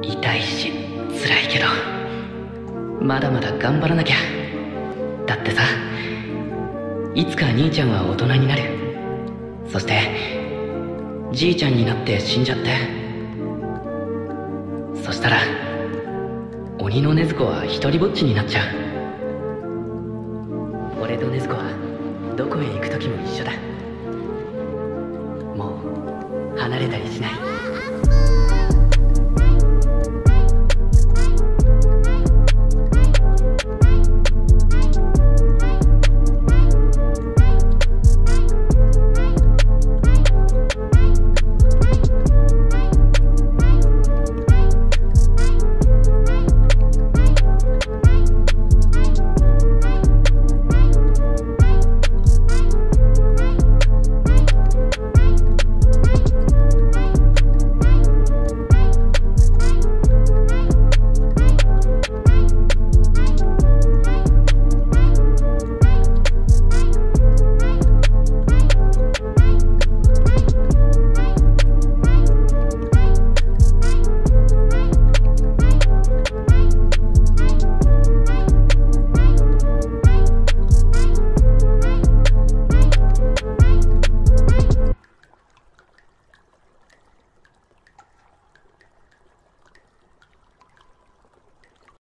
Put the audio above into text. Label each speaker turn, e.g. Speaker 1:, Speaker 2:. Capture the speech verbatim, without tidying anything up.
Speaker 1: 痛いし辛いけどまだまだ頑張らなきゃ。だってさ、いつか兄ちゃんは大人になる。そしてじいちゃんになって死んじゃって、そしたら鬼の禰豆子は一人ぼっちになっちゃう。俺と禰豆子はどこへ行く時も一緒だ。もう離れたりしない。